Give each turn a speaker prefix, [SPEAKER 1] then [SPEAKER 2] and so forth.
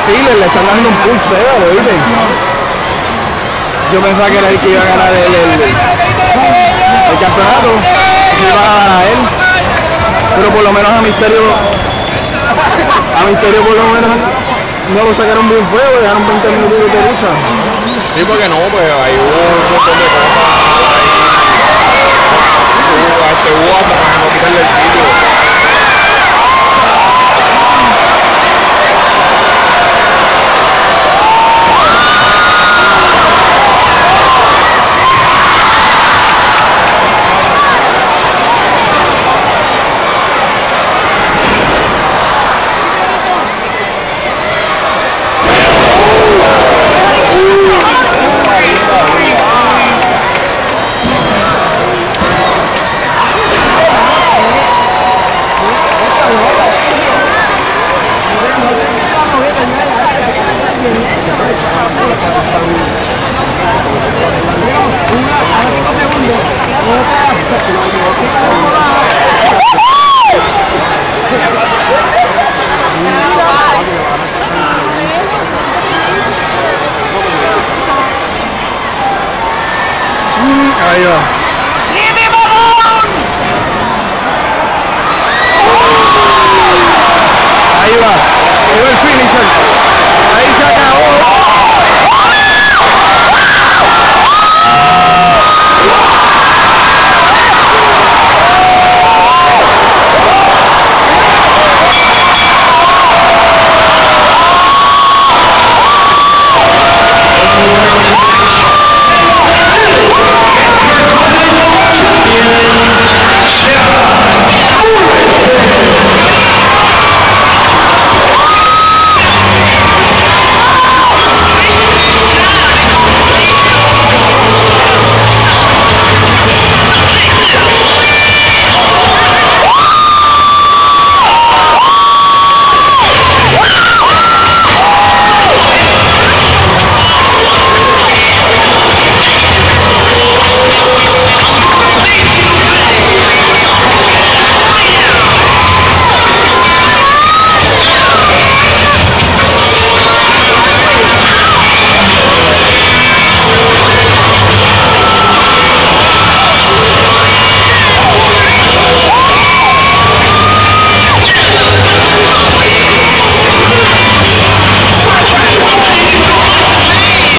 [SPEAKER 1] Steelers le están dando un push feo, ¿viste? Yo pensaba que era el que iba a ganar el campeonato, que iba a ganar él, pero por lo menos a Misterio por lo menos no lo sacaron bien feo, dejaron 20 minutos de lucha.
[SPEAKER 2] Sí, porque no, pues ahí hubo un montón de cosas, hubo hasta para no quitarle el título.
[SPEAKER 1] Ahí va. Ahí va. Llegó el finisher.